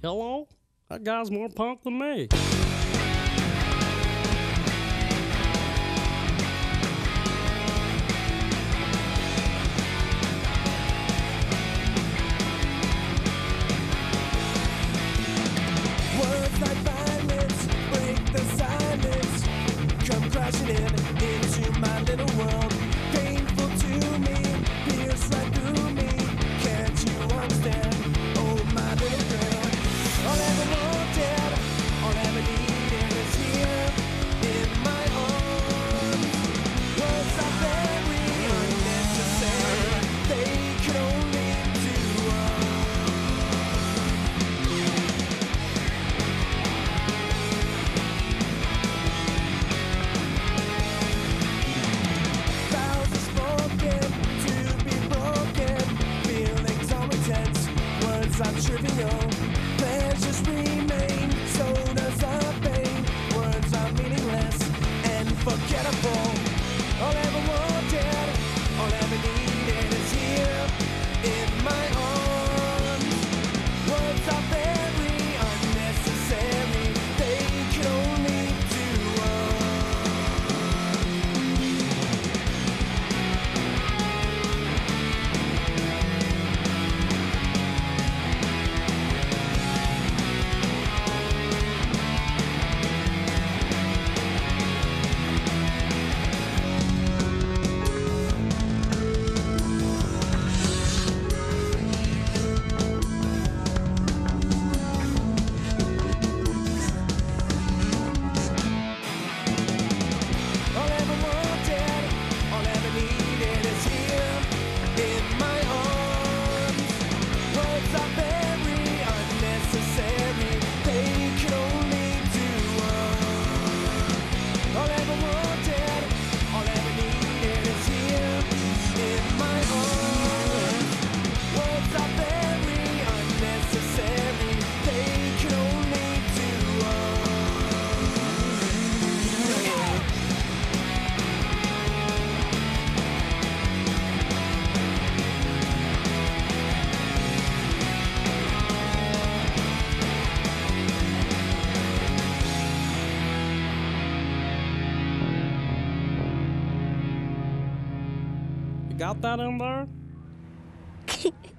Hello? That guy's more punk than me. Words like violence break the silence, come crashing in into my little world. Painful to me, pierce right through me. Can't you understand? Oh, my little girl. All I ever wanted, all I ever needed is here in my arms. Words are very unnecessary. They can only do harm. Vows are spoken to be broken. Feelings are intense, words are trivial. Pleasures remain, so does our pain. Words are meaningless and forgettable. All I ever wanted, all I ever needed is here in my arms. Words are very unnecessary. They can only do harm. All I ever wanted, all I ever needed is here in my arms. Words are very unnecessary. They can only do harm. All I ever wanted, all I ever needed is here in my arms. Words are very unnecessary. They can only do harm. You got that in there?